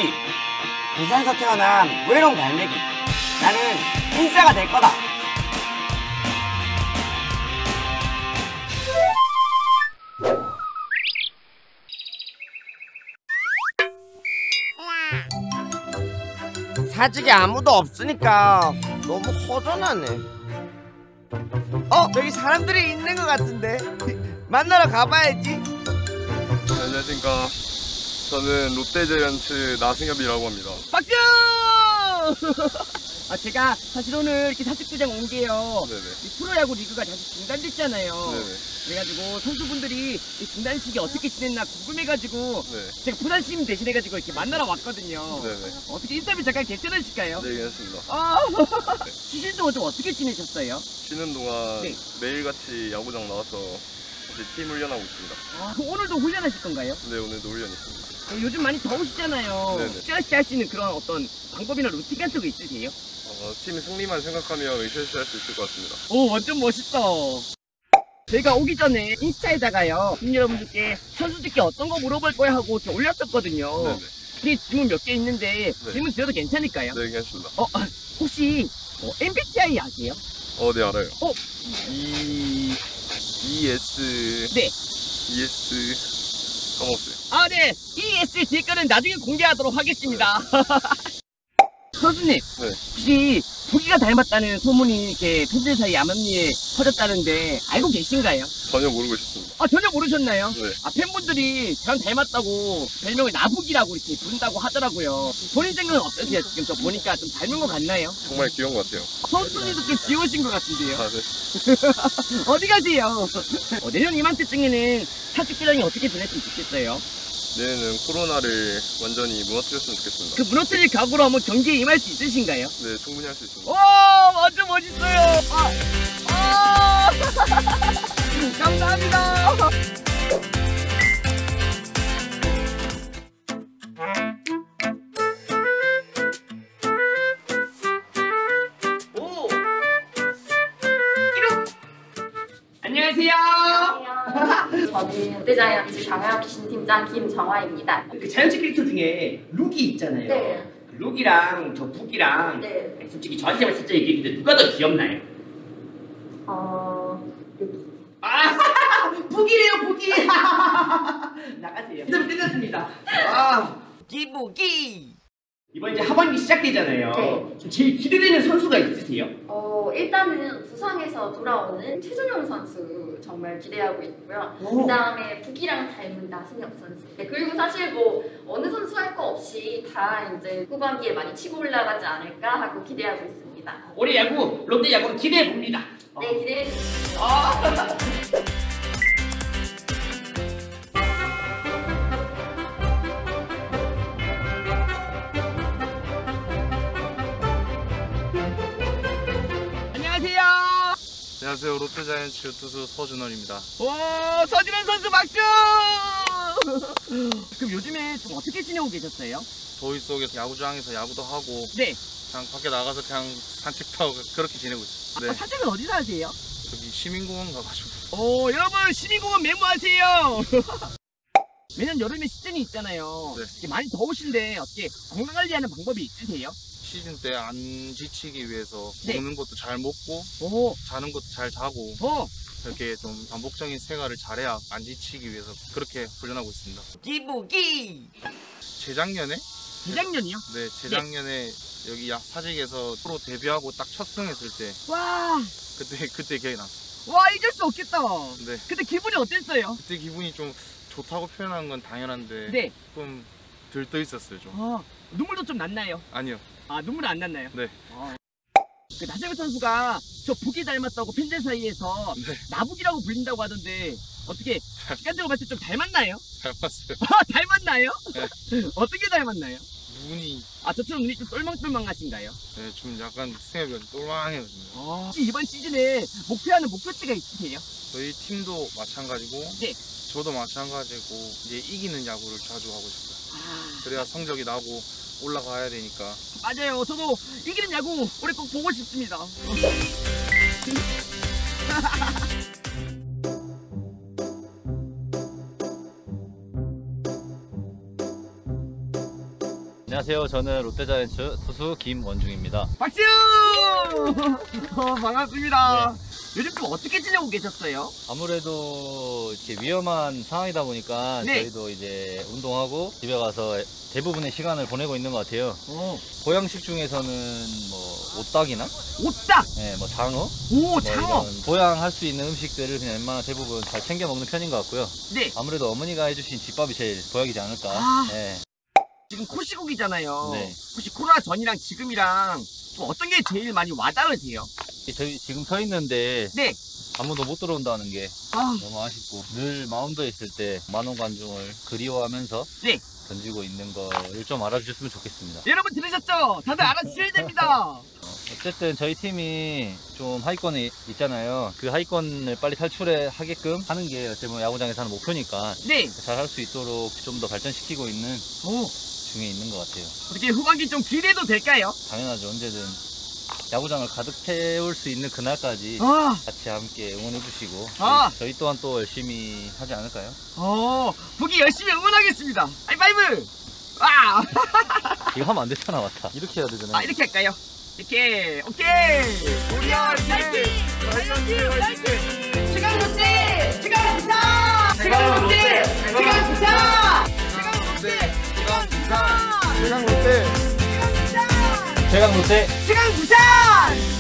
루기, 부산에서 태어난 외로운 갈매기. 나는 인싸가 될 거다. 사직에 아무도 없으니까 너무 허전하네. 여기 사람들이 있는 것 같은데 만나러 가봐야지. 안녕하십니까. 저는 롯데자이언츠 나승엽이라고 합니다. 박수! 제가 사실 오늘 이렇게 사직구장 온 게요. 네네. 이 프로야구 리그가 다시 중단됐잖아요. 네네. 그래가지고 선수분들이 이 중단 시기 어떻게 지냈나 궁금해가지고 네. 제가 부산 시민 대신해가지고 이렇게 만나러 왔거든요. 네네. 어떻게 인터뷰 잠깐 괜찮으실까요? 네, 괜찮습니다. 쉬실 동안 좀 어떻게 지내셨어요? 쉬는 동안 네. 매일같이 야구장 나와서 이제 팀 훈련하고 있습니다. 그럼 오늘도 훈련하실 건가요? 네, 오늘도 훈련 있습니다. 요즘 많이 더우시잖아요. 네네. 찌라시 할 수 있는 그런 어떤 방법이나 루틴 같은 거 있으세요? 팀 승리만 생각하면 으쌰으쌰 할 수 있을 것 같습니다. 오, 완전 멋있다. 저희가 오기 전에 인스타에다가요, 국민 여러분들께 선수들께 어떤 거 물어볼 거야 하고 이렇게 올렸었거든요. 네네. 뒤에 질문 몇 개 있는데 네. 질문 드려도 괜찮을까요? 네, 괜찮습니다. 혹시 MBTI 아세요? 네, 알아요. 네. 까먹었어요. 네. ES 뒤에 거는 나중에 공개하도록 하겠습니다. 선수님, 네. 혹시 부기가 닮았다는 소문이 이렇게 팬들 사이 암암리에 퍼졌다는데 알고 계신가요? 전혀 모르고 있었습니다. 전혀 모르셨나요? 네. 팬분들이 전 닮았다고 별명을 나부기라고 이렇게 부른다고 하더라고요. 본인 생각은 어떠세요? 지금 저 보니까 좀 닮은 것 같나요? 정말 귀여운 것 같아요. 선수님도 좀 귀여우신 것 같은데요. 네. 어디 가세요? 내년 이맘때쯤에는 사직구장이 어떻게 변했으면 좋겠어요? 내년에는 코로나를 완전히 무너뜨렸으면 좋겠습니다. 그 무너뜨릴 각오로 한번 경기에 임할 수 있으신가요? 네, 충분히 할 수 있습니다. 완전 멋있어요. 감사합니다. 안녕하세요. 저는 롯데자이언츠 정혁 신팀장 김정화입니다. 그 자이언츠 캐릭터 중에 룩이 있잖아요. 네. 그 룩이랑 저 북이랑 네. 솔직히 저한테만 살짝 얘기했는데 누가 더 귀엽나요? 북이래요, 북이. 나가세요. 끝났습니다. 기북이. 이번 이제 하반기 시작되잖아요. 네. 좀 제일 기대되는 선수가 있으세요? 일단은 부상에서 돌아오는 최준용 선수 정말 기대하고 있고요. 그 다음에 북이랑 닮은 나승엽 선수. 네, 그리고 사실 뭐 어느 선수 할 거 없이 다 이제 후반기에 많이 치고 올라가지 않을까 하고 기대하고 있습니다. 올해 야구, 롯데 야구를 기대해 봅니다. 네, 기대해 주세요. 안녕하세요. 롯데자이언츠 투수 서준원입니다. 서준원 선수 박수! 그럼 요즘에 좀 어떻게 지내고 계셨어요? 더위 속에서 야구장에서 야구도 하고 네. 그냥 밖에 나가서 그냥 산책도 하고 그렇게 지내고 있어요. 네. 산책은 어디서 하세요? 저기 시민공원 가가지고. 여러분 시민공원 메모하세요. 매년 여름에 시즌이 있잖아요. 네. 많이 더우신데 어떻게 건강관리하는 방법이 있으세요? 시즌 때 안 지치기 위해서 네. 먹는 것도 잘 먹고 자는 것도 잘 자고 이렇게 좀 반복적인 생활을 잘해야 안 지치기 위해서 그렇게 훈련하고 있습니다. 기부기! 재작년에? 재작년이요? 네, 재작년에 여기 사직에서 프로 데뷔하고 딱 첫 승했을 때 와 그때 기억이 났어요. 잊을 수 없겠다. 네. 그때 기분이 어땠어요? 그때 기분이 좀 좋다고 표현하는 건 당연한데 네. 좀 들떠 있었어요. 좀. 눈물도 좀 났나요? 아니요. 눈물 안 났나요? 네. 그 나승엽 선수가 저 북이 닮았다고 팬들 사이에서 네. 나북이라고 불린다고 하던데 어떻게 객관적으로 봤을 때 좀 닮았나요? 닮았어요. 닮았나요? 네. 어떻게 닮았나요? 눈이 저처럼 눈이 좀 똘망똘망하신가요? 네, 좀 약간 승엽이 똘망해거든요. 혹시 이번 시즌에 목표하는 목표치가 있으세요? 저희 팀도 마찬가지고 네. 저도 마찬가지고 이제 이기는 야구를 자주 하고 싶어요. 그래야 성적이 나고 올라가야 되니까. 맞아요. 저도 이기는 야구 올해 꼭 보고 싶습니다. 안녕하세요. 저는 롯데자이언츠 투수 김원중입니다. 박수! 반갑습니다. 네. 요즘 좀 어떻게 지내고 계셨어요? 아무래도 이렇게 위험한 상황이다 보니까 네. 저희도 이제 운동하고 집에 가서 대부분의 시간을 보내고 있는 것 같아요. 보양식 중에서는 뭐 오딱이나 오딱! 네, 뭐 장어, 오, 뭐 장어! 이런 보양할 수 있는 음식들을 그냥 웬만한 대부분 잘 챙겨 먹는 편인 것 같고요. 네. 아무래도 어머니가 해주신 집밥이 제일 보약이지 않을까. 아. 네. 지금 코시국이잖아요. 네. 혹시 코로나 전이랑 지금이랑 좀 어떤 게 제일 많이 와닿으세요? 저희 지금 서 있는데 네. 아무도 못 들어온다는 게 아, 너무 아쉽고, 늘 마운드에 있을 때 만원 관중을 그리워하면서 네. 던지고 있는 거를 좀 알아주셨으면 좋겠습니다. 여러분 들으셨죠? 다들 알아주셔야 됩니다. 어쨌든 저희 팀이 좀 하위권에 있잖아요. 그 하위권을 빨리 탈출하게끔 하는 게 어떻게 보면 야구장에서 하는 목표니까 네. 잘 할 수 있도록 좀 더 발전시키고 있는 오, 중에 있는 것 같아요. 어떻게 후반기 좀 기대도 될까요? 당연하죠. 언제든 야구장을 가득 채울 수 있는 그날까지 아, 같이 함께 응원해 주시고 아. 저희 또한 또 열심히 하지 않을까요? 북이 열심히 응원하겠습니다. 하이파이브! 아, 이거 하면 안 되잖아. 맞다. 이렇게 해야 되잖아요. 아 이렇게 할까요? 이렇게, 오케이! 우리 화이팅! 화이팅! 시간 롯데! 시간 기사! 시간 롯데! 시간 기사! 시간 롯데! 시간 기사! 세상 롯데 최강 롯데 시간 기사!